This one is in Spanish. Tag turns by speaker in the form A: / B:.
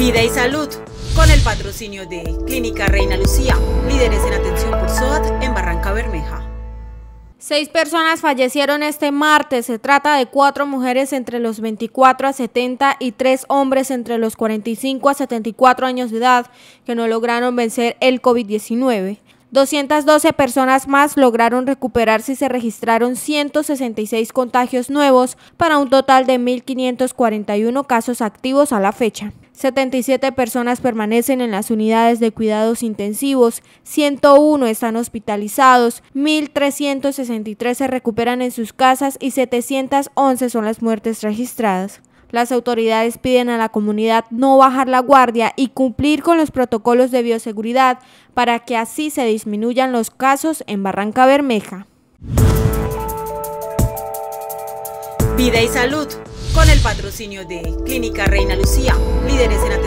A: Vida y salud, con el patrocinio de Clínica Reina Lucía, líderes en atención por SOAT en Barrancabermeja.
B: 6 personas fallecieron este martes. Se trata de 4 mujeres entre los 24 a 70 y 3 hombres entre los 45 a 74 años de edad que no lograron vencer el COVID-19. 212 personas más lograron recuperarse y se registraron 166 contagios nuevos para un total de 1.541 casos activos a la fecha. 77 personas permanecen en las unidades de cuidados intensivos, 101 están hospitalizados, 1.363 se recuperan en sus casas y 711 son las muertes registradas. Las autoridades piden a la comunidad no bajar la guardia y cumplir con los protocolos de bioseguridad para que así se disminuyan los casos en Barrancabermeja.
A: Vida y salud, con el patrocinio de Clínica Reina Lucía, líderes en atención.